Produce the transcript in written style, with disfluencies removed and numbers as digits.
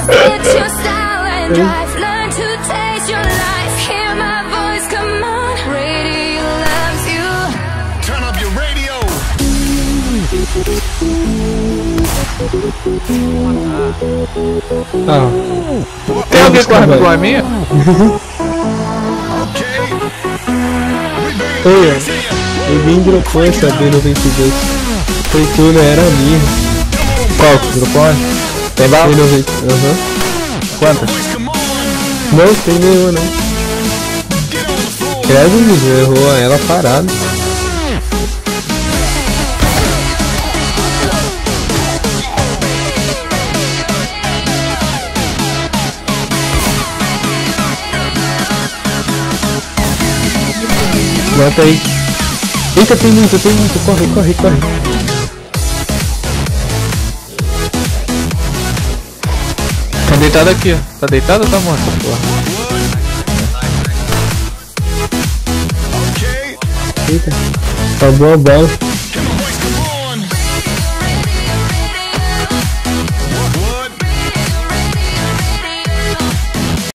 Get your style and drive. Learn to taste your life. Hear my voice, come on. Radio loves you. Turn up your radio. Tem alguém com arma igual a minha? Oi, eu vim dropou essa B92. Foi tu, né? Era a minha. Qual que dropou? Tem bala? Aham. Quantas? Não, tem nenhuma não. Credo, Vitor, errou ela parada. Mata aí. Eita, tem muito. Corre. Tá deitado aqui, ó. Tá deitado ou tá morto? Porra. Eita. Acabou a bala.